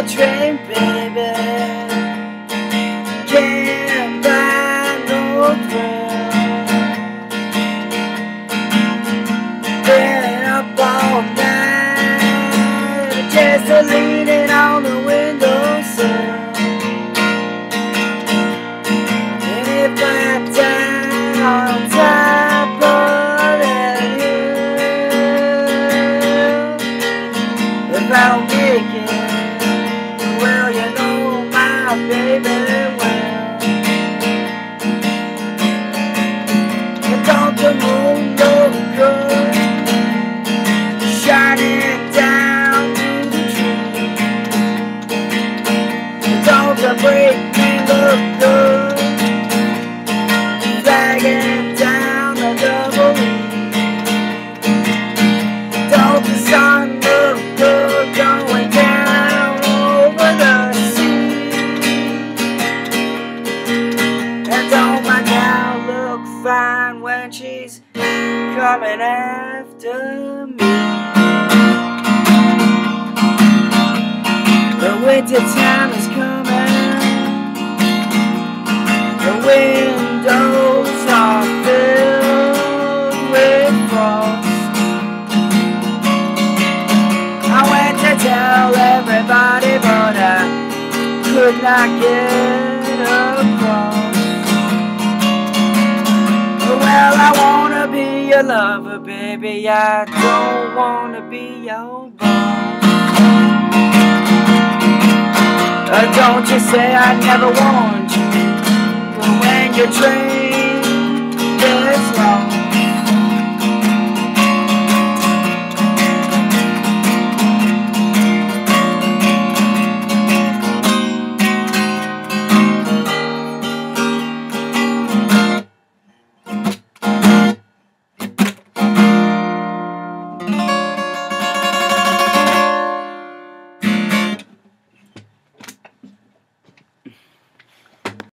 the train, baby. Can't find no thrill. Been up all night, just leaning on the windowsill. And if I die on top of that hill, if I don't make it, well, you know my baby well. And don't the moon look good, shining down through the trees? And don't the breakbeat look good, flagging down the double E? Don't the sun look good going down over the sea? And don't my gal look fine when she's coming after me? The winter time is coming, the windows are filled with frost. I went to tell everybody, but I could not get across. Well, I wanna be your lover, baby, I don't wanna be your boss. Don't you say I never warned you, but when your train